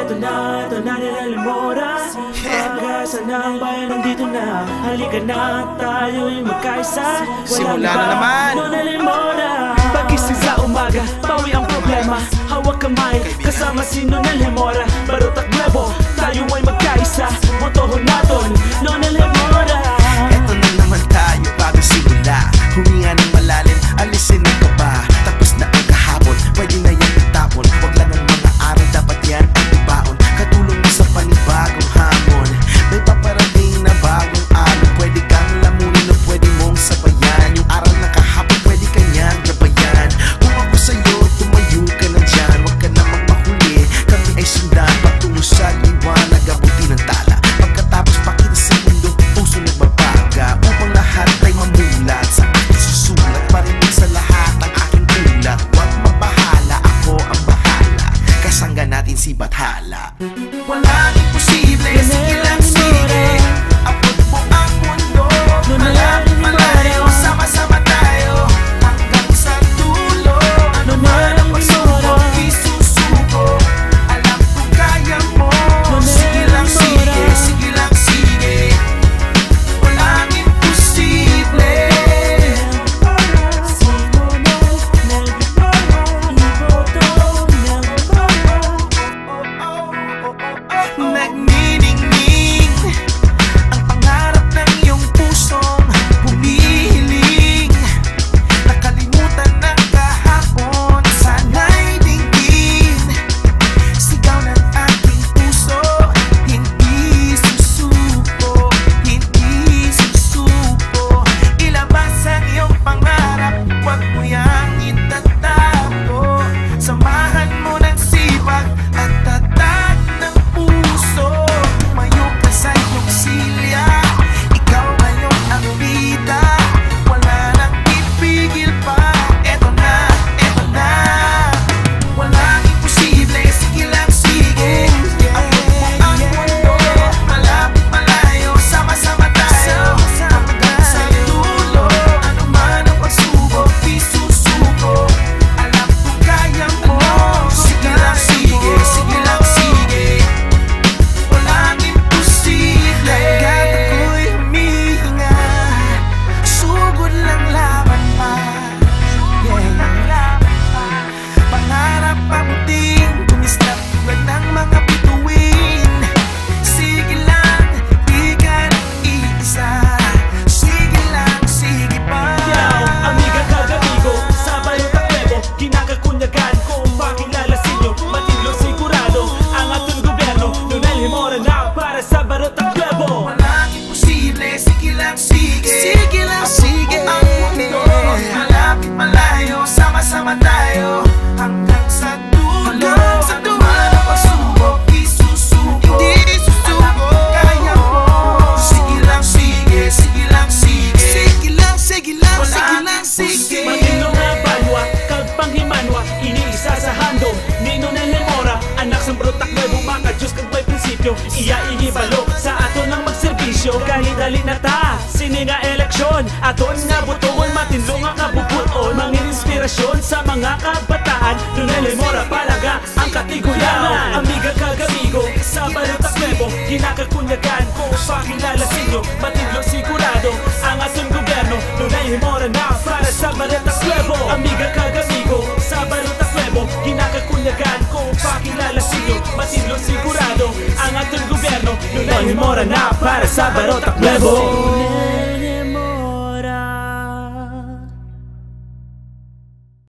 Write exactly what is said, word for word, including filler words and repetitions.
Eto na, eto na nilalimora. Pag-asa ng bayan nandito na. Halika na, tayo'y magkaisa. Simula na naman. Nilalimora. Pagising sa umaga, bawi ang problema. Hawak kamay, kasama si Nilalimora. Barot at Nuevo, tayo ay magkaisa. Motohon naton, Nilalimora. Eto na naman tayo bago simula. Huminga ng malalim, alisin ang kaba. Tapos na ang kahapon, pwede na yan itapon. Huwag lang ang mga araw, dapat yan ang ibaon. Katulong mo sa panibagong hamon. May paparating na bagong araw. Pwede kang lamunin o pwede mong sabayan. Yung araw na kahapon, pwede kanyang gabayan. Kung ako sa'yo, tumayo ka na dyan. Huwag ka namang mahuli, kami ay sundan. Patungo sa liwanag, abuti ng tala. Pagkatapos pakita sa mundo, puso nagbabaga. Upang lahat ay mamulat sa aking susulat. Parinig sa lahat ang aking ulat. Huwag mabahala, ako ang bahala. Kasangga natin si Bathala. Walang imposible, sige lang sige. Abot mo ang mundo, malapit malayo. Sama-sama tayo, hanggang sa dulo. Ano man ang pagsubok, isusuko. Alam ko kaya mo. Sige lang sige, sige lang sige. Walang imposible. Nagniningning ang pangarap ng iyong pusong humihiling. Nakalimutan ng kahapon, sana'y dinggin. Sigaw ng aking puso, hindi susuko, hindi susuko. Ilabas ang iyong pangarap, huwag mo yang itatago. Samahan mo ng sipag at tatag ng puso. Tumayo ka sa iyong silya, ikaw ngayon ang bida. Wala nang ipigil pa, eto na, eto na. Walang imposible, sige lang sige. Abot mo ang mundo, malapit malayo. Sama-sama tayo, hanggang sa dulo. Ano man ang pagsubok, di susuko. Alam ko kaya mo. Sige lang sige, sige lang sige. Walang imposible. Hanggat ako'y humihinga, sugod lang laban pa. Yeah. Pangarap abutin, kumislap tulad ng mga bituin. Sige lang, di ka nang iisa. Sige lang, sige pa. Yaw, amiga kagamigo, sa Barot at Nuevo, kinakakunyagan ko ang makilala sinyo. Matilo sigurado, ang atong gobyerno. Nilalimora na para sa Barot at Nuevo. Walang imposible, sige lang sige. Sige lang sige. Ang mundo, malapit malayo. Sama-sama tayo, hanggang sa dulo. Sa dulo. Ang pagsubok, isusuko. Hindi susuko. Kaya mo. Sige lang sige, sige lang sige. Sige lang, sige lang, sige lang sige. Matilo nga banwa, kagpanghimanwa, iniisa sa handom ni Nilalimora. Anak sa Barot at Nuevo, mga Diyos kag may prinsipyo. Iya inibalo sa ato ng magserbisyo. Kahit dali na ta, sini nga eleksyon. Aton nga butuon, matinlo nga kabubuton. Mangin inspirasyon sa mga kabataan. Nilalimora palaga ang katigulaman. Amiga kagamigo, sa Barot at Nuevo, kinakakunyagan ko pakilala sinyo. Matinlo sigurado, ang aton gobyerno. Nilalimora na para sa Barot at Nuevo. Amiga kagamigo, sa Barot at Nuevo, kinakakunyagan ko pakilala sinyo. Matinlo sigurado, ang aton gobyerno. Nilalimora na para sa Barot at Nuevo.